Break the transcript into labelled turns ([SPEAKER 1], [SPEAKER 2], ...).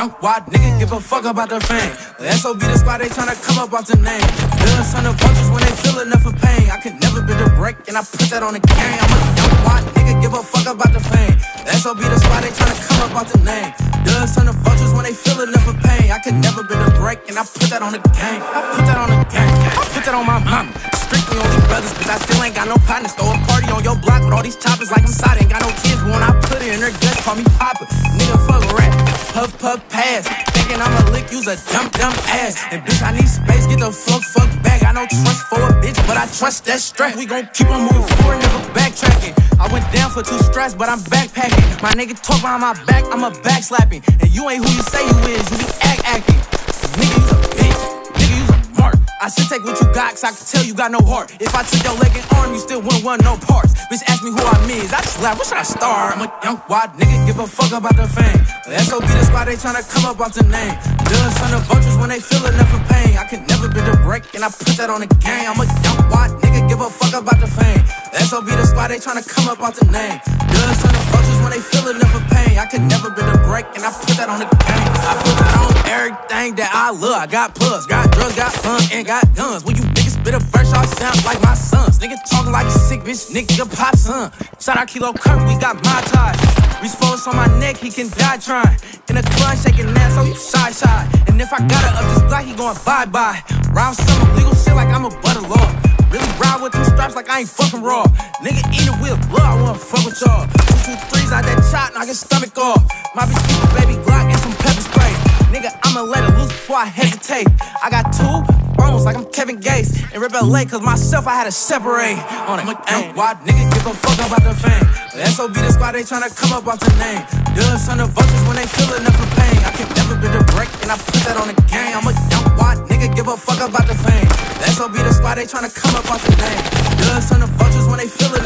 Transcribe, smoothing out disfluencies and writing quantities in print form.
[SPEAKER 1] young wild nigga, give a fuck about the fame. The SOB the squad, they tryna come up off the name. Good son of vultures when they feel enough of pain. I could never bend a break, and I put that on the game. I'm a young wild nigga, give a fuck about the fame. The SOB the squad, they tryna come up off the name. Good son of vultures when they feel enough of pain. I could never bend a break, and I put that on the game. I put that on the game. I put that on my mama. Strictly only brothers, but I still ain't got no partners. Throw a party on your block with all these choppers like I'm side. Ain't got no kids, but when I put it in her guts, call me Papa. Nigga, fuck a rat. Puff, puff, pass. Thinking I'ma lick, use a dumb ass. And bitch, I need space, get the fuck back. I no trust for a bitch, but I trust that strap. We gon' keep on moving forward, never backtracking. I went down for 2 straps, but I'm backpacking. My nigga talk behind my back, I'm a backslapping. And you ain't who you say you is, you be acting. Nigga, you a bitch. Nigga, you a mark. I should take what you got, cause I can tell you got no heart. If I took your leg and arm, you still wouldn't want no parts. Bitch, ask me who I is, I just laugh, where should I start? I'm a young wild nigga, give a fuck about the fame. The SOB the squad, they tryna come up off the name. Good son of vultures when they feel enough of pain. I could never bend a break, and I put that on the game. I'm a young wild nigga, give a fuck about the fame. The SOB the squad, they tryna come up off the name. Good son of vultures when they feel enough of pain. I could never bend a break, and I put that on the game. I put that on everything that I love. I got plugs, got drugs, got fun, and got guns. When you niggas spit a verse, y'all sound like my sons. Nigga talking like a sick bitch, nigga pop son. Shout out Kilo Kirk, we got my ties. Reach force on my neck, he can die trying. In a club shaking ass, so you shy. And if I gotta up this block, he going bye-bye. Round some illegal shit like I'm a butter lord. Really ride with 2 straps like I ain't fucking raw. Nigga eat it with blood, I wanna fuck with y'all. 2, 2, 3s out that chop, knock his stomach off. My bitch keep a baby Glock and some pepper spray. Nigga, I'ma let it loose before I hesitate. I got 2 bones like I'm Kevin Gates. And rip LA, cause myself I had to separate. On it, young wild nigga, give a fuck about the fame. The SOB the squad, they tryna come up off the name. Good son of vultures when they feel enough of pain. I can never bend a break, and I put that on the game. I'm a young wild nigga, give a fuck about the fame. The SOB the squad, they tryna come up off the name. Good son of vultures when they feel enough